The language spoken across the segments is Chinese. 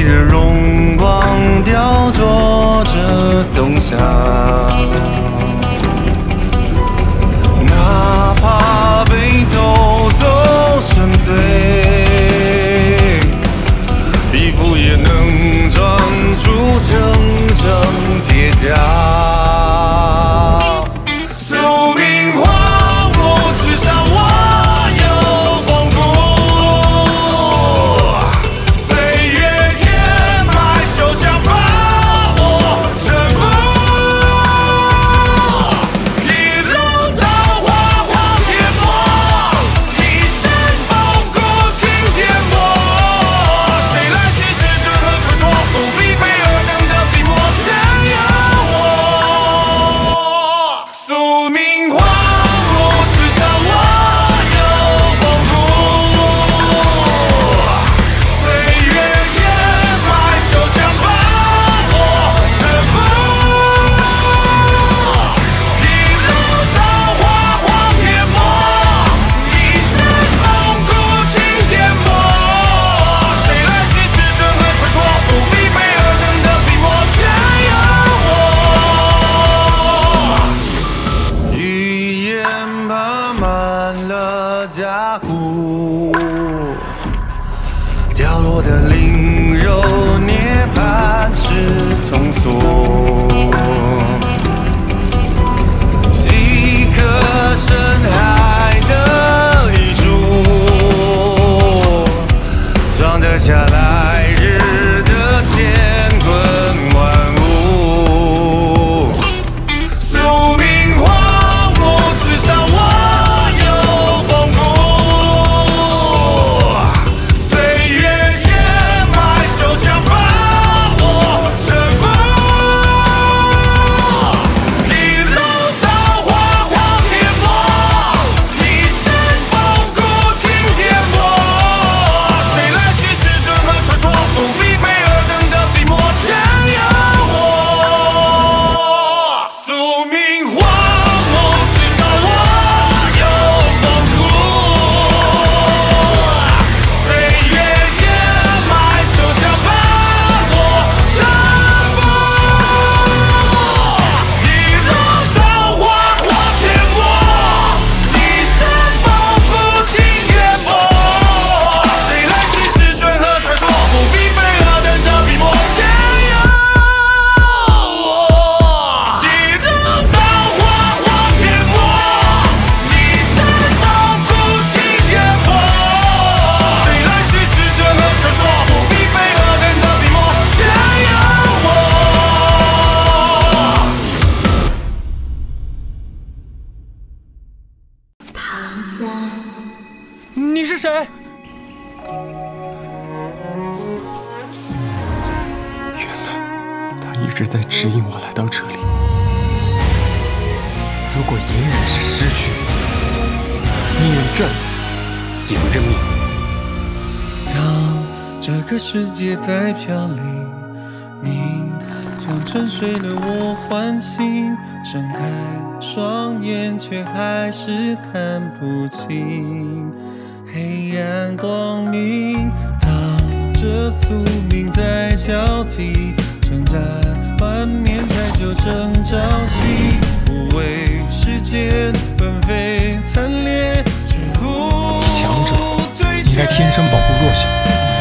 日荣光雕琢着冬夏。哪怕被偷走深邃，皮肤也能长出铮铮铁甲。掉落的灵肉涅槃是从所，几颗深海的遗嘱，装得下来日的乾坤万物。宿命荒漠之上，我有风骨。 你是谁？ 原来他一直在指引我来到这里。如果隐忍是失去，宁愿战死，也不认命。 当这个世界在飘零，你将沉睡的我唤醒，睁开双眼却还是看不清黑暗光明。当这宿命在交替，挣扎万年才就正朝夕，无畏世间纷飞惨烈，却不退却。 应该天生保护弱小。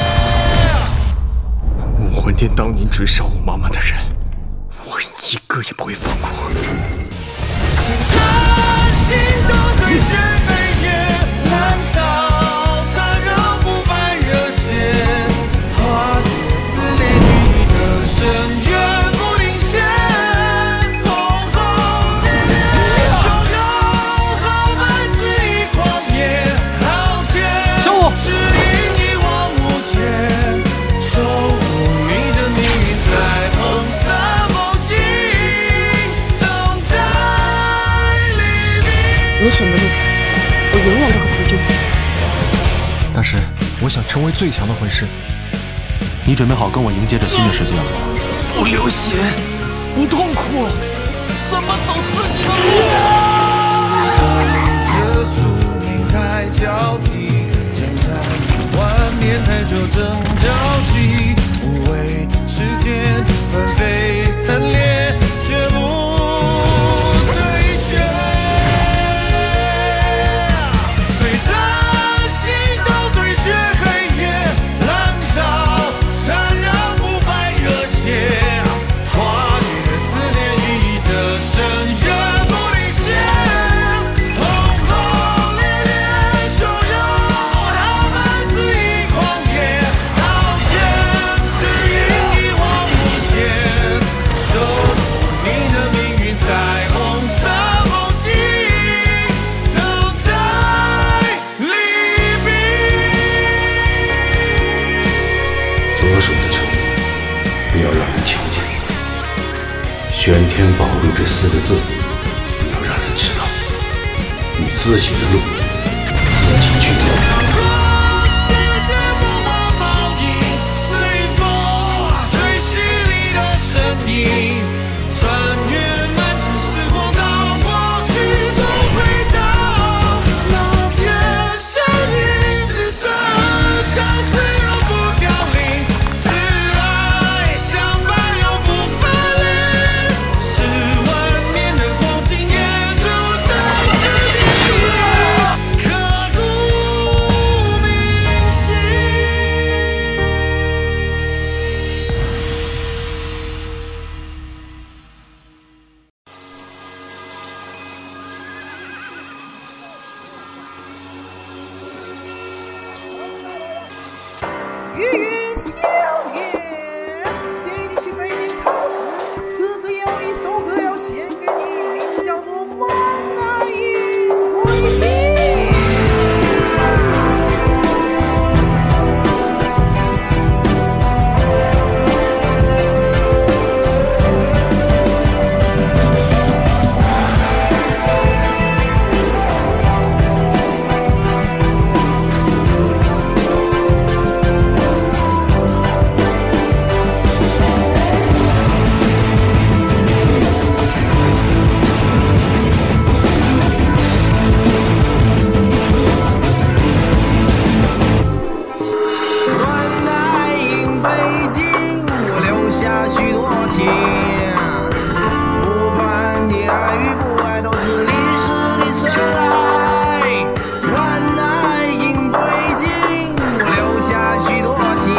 武魂殿当年追杀我妈妈的人，我一个也不会放过。 请贪心的对决，黑夜烂草缠绕不败热血，化解撕裂你的深渊不停歇，轰轰烈烈汹涌浩瀚肆意狂野，浩天指引一往无前，守护你的命运在红色梦境等待黎明。 你选的路，我永远都会陪着你。 但是我想成为最强的魂师。你准备好跟我迎接这新的世界了吗？不流血，不痛苦，怎么走自己的路？ 这宿命在交替，挣扎万年才就正朝夕，无畏玄天宝录这4个字，不要让人知道。你自己的路，自己去走。 月月小夜，建议你去北京考试。哥哥有一首歌要献给你，名字叫做《万籁音归尽》。下许多情，不管你爱与不爱，都是历史的尘埃。万籁音归尽，我留下许多情，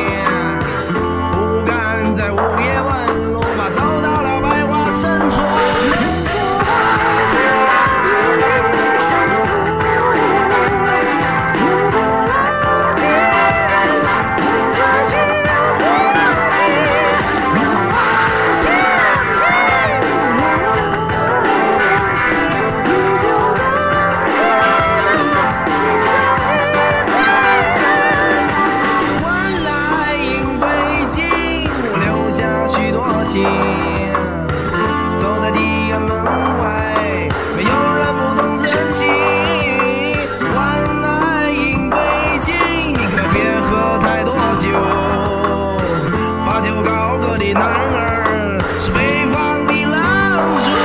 不敢在午夜问路，怕走到了百花深处。走在地安门外，没有人不懂真情。万籁音归尽，你可别喝太多酒。把酒高歌的男儿是北方的狼族。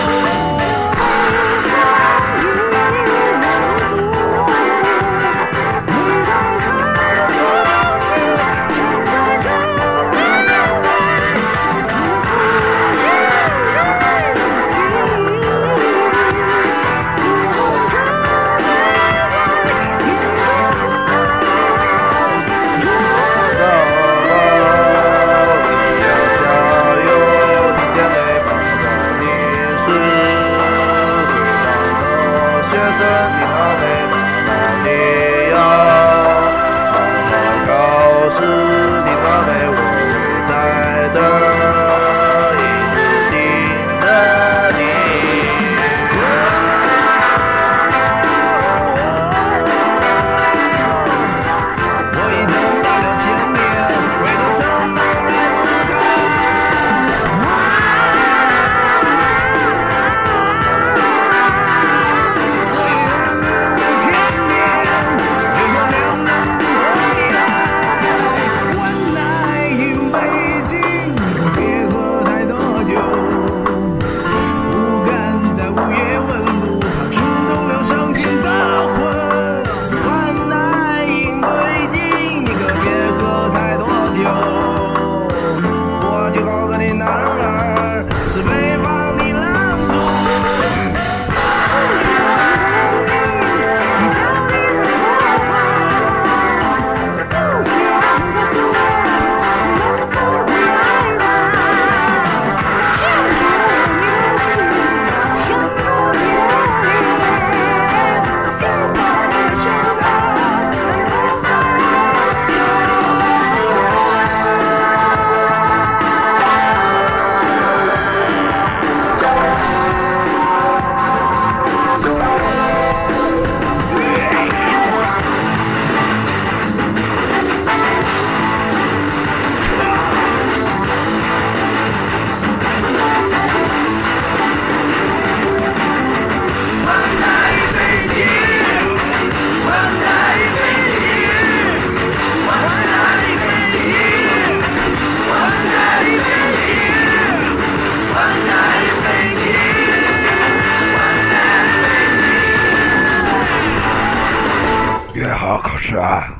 好口吃啊！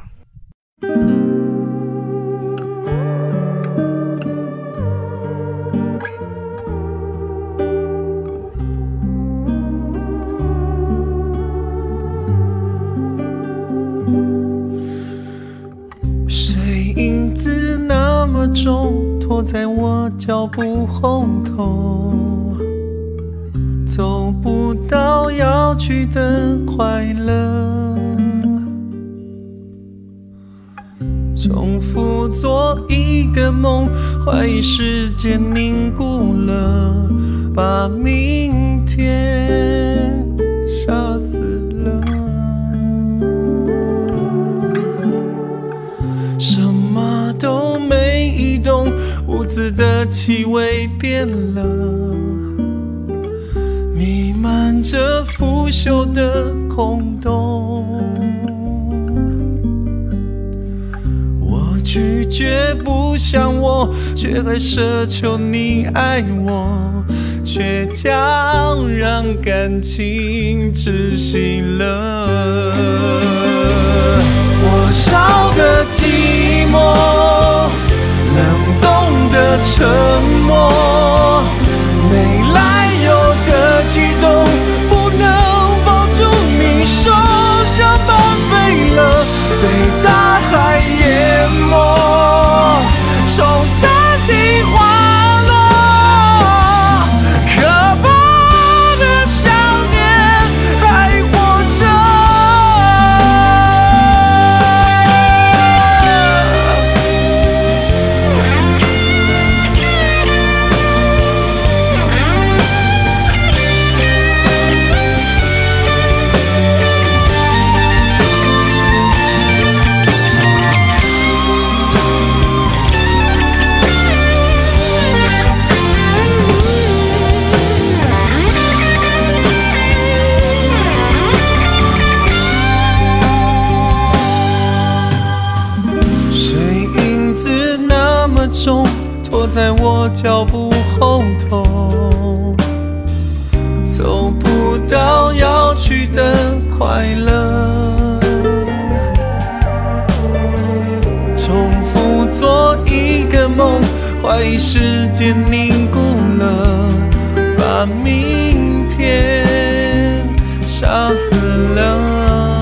谁影子那么重，拖在我脚步后头，走不到要去的快乐，重复做一个梦，怀疑时间凝固了，把明天杀死了。什么都没移动，屋子的气味变了，弥漫着腐朽的空洞。我拒绝不像我，却还奢求你爱我，倔强让感情窒息了。火烧的寂寞，冷冻的沉默，没来由的激动，不能抱住你手，像半飞了，被大海淹没，冲散的花落，可怕的想念还活着。拖在我脚步后头，走不到要去的快乐，重复做一个梦，怀疑时间凝固了，把明天杀死了。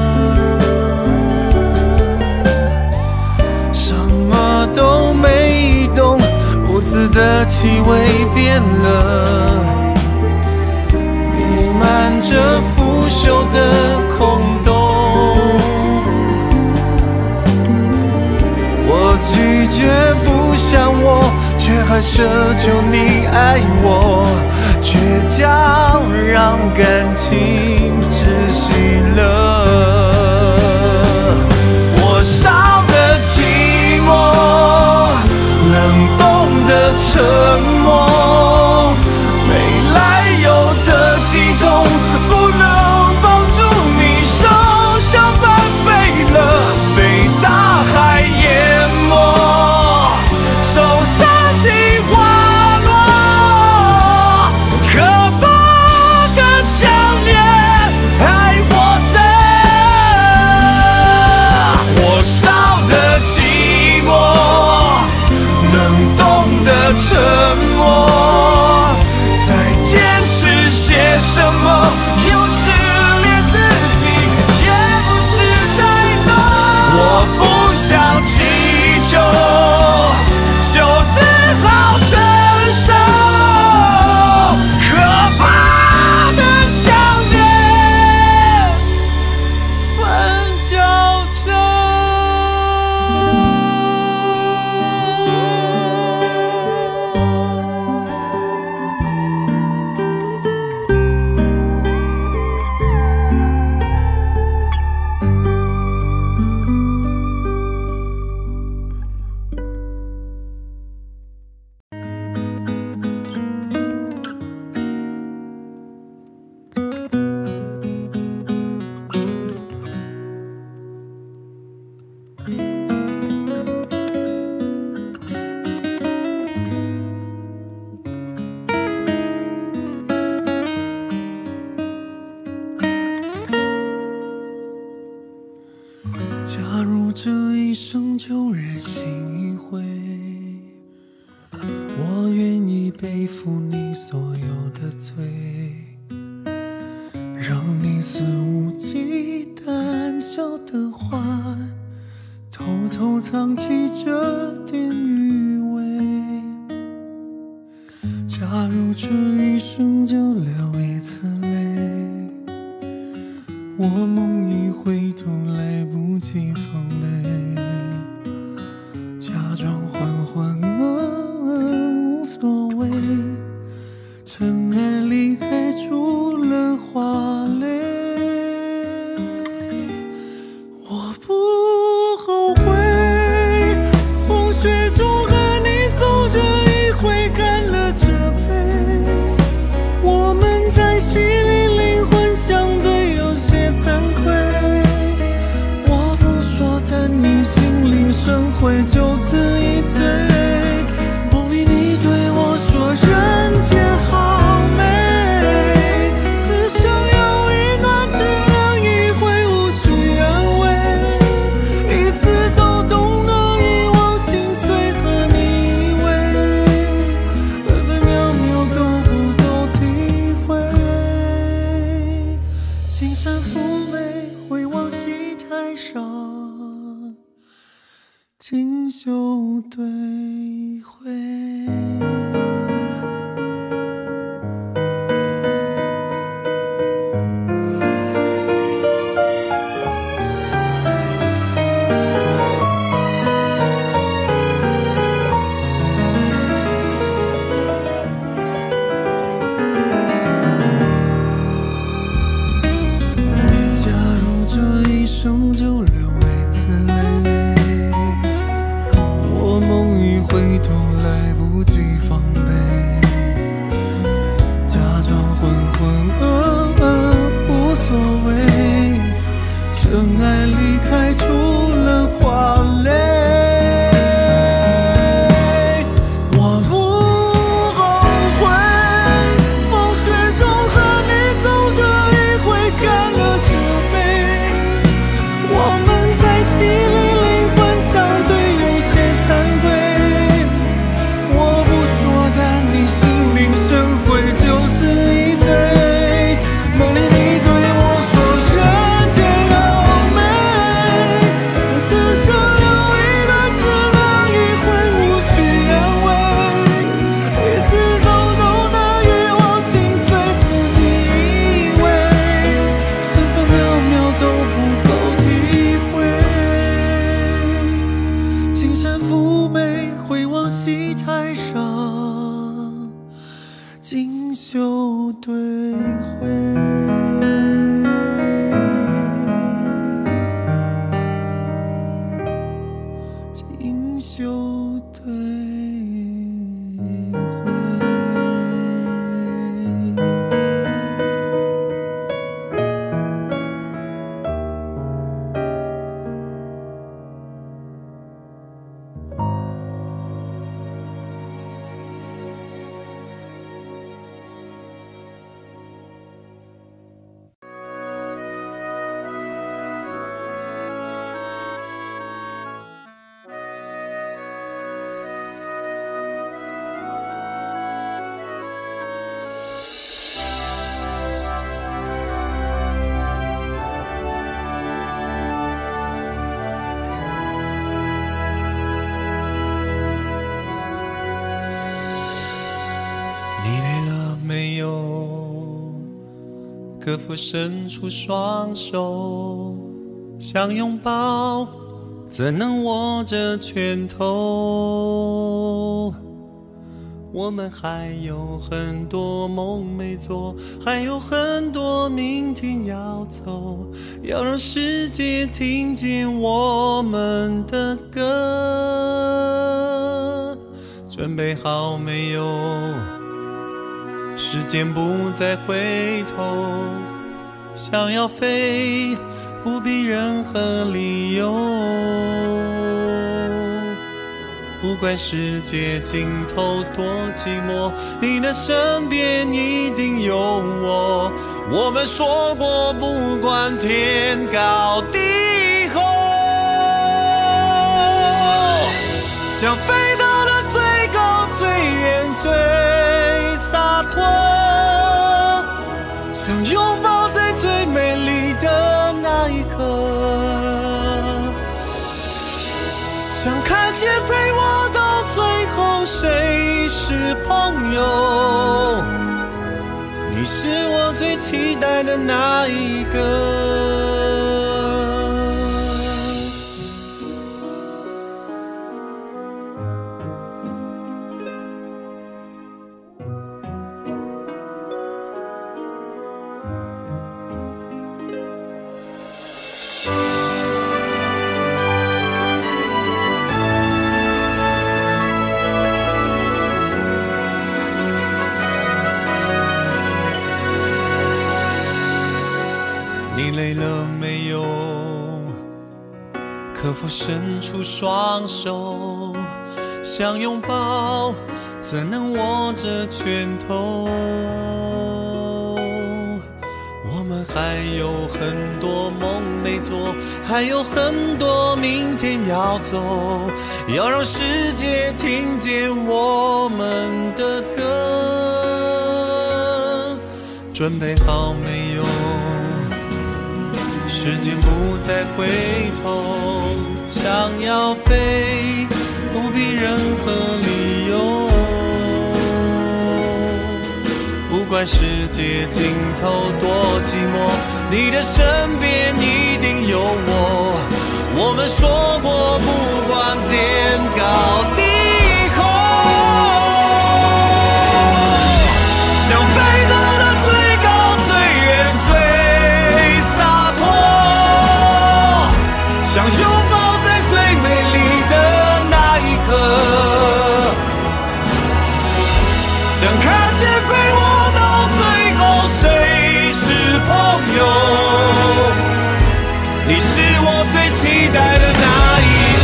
什么都没动，屋子的气味变了，弥漫着腐朽的空洞。我拒绝不像我，却还奢求你爱我，倔强让感情窒息了。火烧的寂寞，冷冻的沉默，没来由的激动，不能抱住你手，像半飞了，被大海淹没，受伤的花落，可怕的想念还活着。 假如这一生就任性一回，我愿意背负你所有的罪，让你肆无忌惮笑得欢，偷偷藏起这点余味。假如这一生就流一次泪，我梦一回头来不及防备，假装缓缓无所谓，尘埃离开出了花蕾。我不后悔，风雪中和你走这一回，干了这杯，我们在戏里灵魂相对有些惭愧，我不说但你心领神会，就此一醉。梦里你对我说人间好美，此生有一暖只能一回，无需安慰，彼此都懂得遗忘心碎和你依偎，分分秒秒都不够体会。青山妩媚，回望戏台上，锦绣对会。假如这一生就流一次泪，我梦一回头来不及防备，假装浑浑无所谓，尘埃离开出了花蕾。我不后悔，风雪中和你走这一回，干了这杯，我们在戏里灵魂相对有些惭愧，我不说但你心领神会，就此一醉。梦里你对我说人间好美，此生有一段只能一回，无需安慰，彼此都懂得遗忘心碎和你依偎，分分秒秒都不够体会。青山妩媚，回望戏台上，锦绣对会。锦绣对会。你累了没有？可否伸出双手，想拥抱，怎能握着拳头？我们还有很多梦没做，还有很多明天要走，要让世界听见我们的歌。准备好没有？时间不再回头，想要飞，不必任何理由。不管世界尽头多寂寞，你的身边一定有我。我们说过，不管天高地厚。 想飞到了最高最远最洒脱，想拥抱在最美丽的那一刻，想看见陪我到最后谁是朋友，你是我最期待的那一个。你累了没有？可否伸出双手？想拥抱，怎能握着拳头？我们还有很多梦没做，还有很多明天要走，要让世界听见我们的歌。准备好没有？时间不再回头，想要飞，不必任何理由。不管世界尽头多寂寞，你的身边一定有我。我们说过，不管天高地厚，想飞到了最高最远最洒脱，想拥抱在最美丽的那一刻，想看见陪我到最后谁是朋友，你是我最期待的那一个。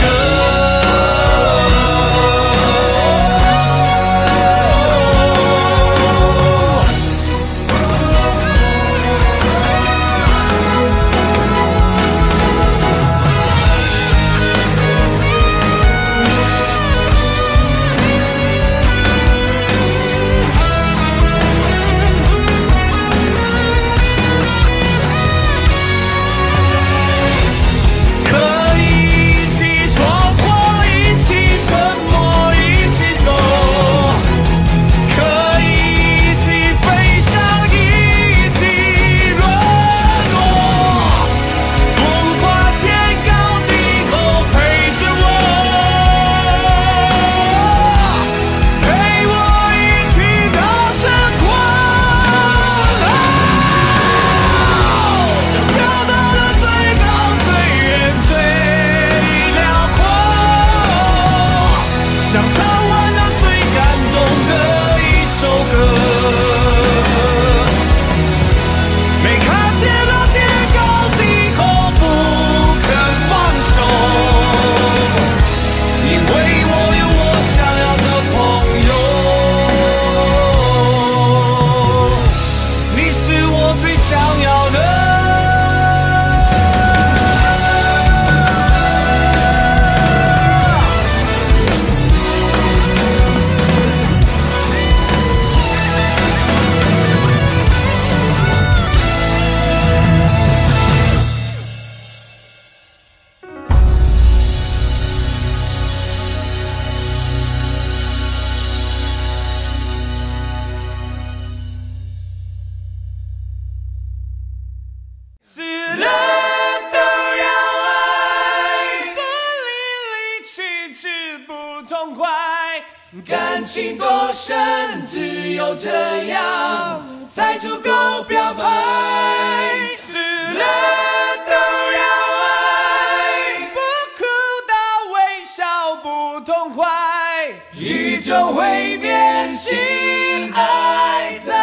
感情多深，只有这样才足够表白。死了都要爱，不哭到微笑不痛快，宇宙会变心爱在。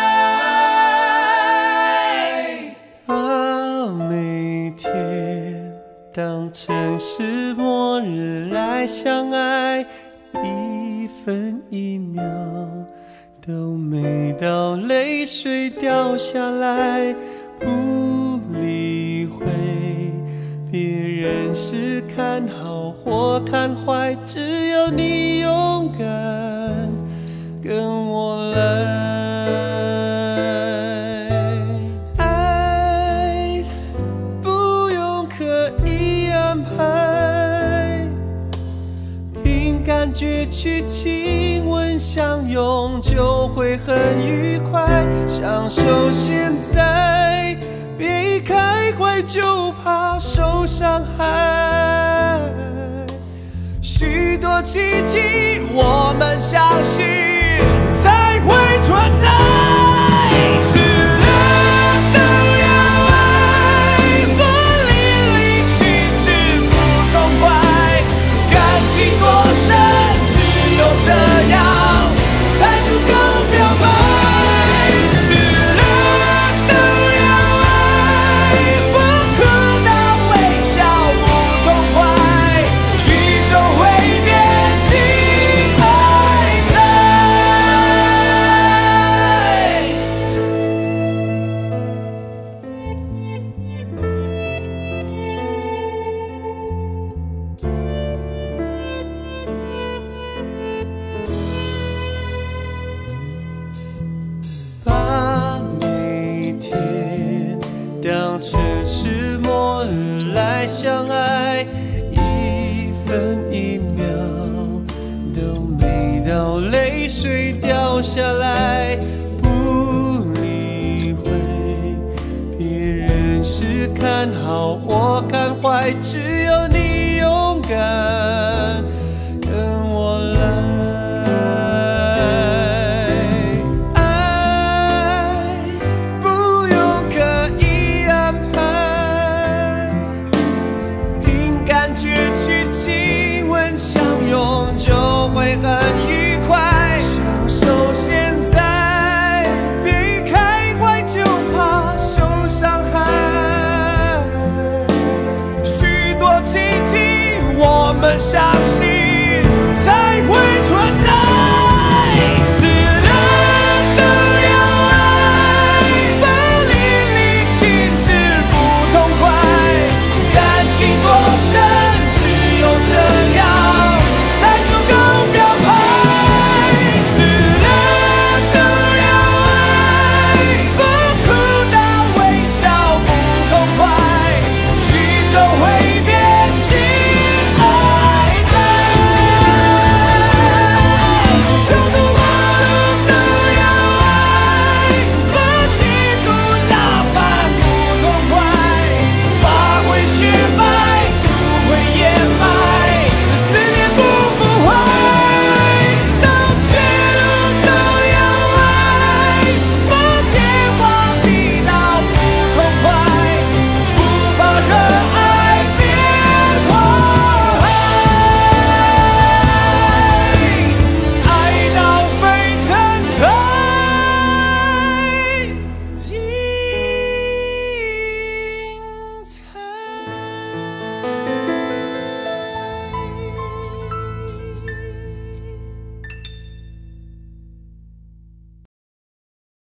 每天当城市末日来相爱，一分一秒都美到泪水掉下来，不理会别人是看看好或看坏，只要你勇敢跟我来。爱不用刻意安排，凭感觉去亲吻相拥，就会很愉快。享受现在，别一开怀就怕受伤害。许多奇迹，我们相信才会存在。死了都要爱，不离离去之不痛快。感情多深，只有这样才足够表白。死了都要爱，不哭到微笑不痛快，剧终会变心还在。把每天当成是末日来相爱，一分一秒都美到泪水掉下来。不理会别人是看好或看坏，只要你勇敢跟我来。就会很愉快，享受现在，别开怀就怕受伤害。许多奇迹，我们相信。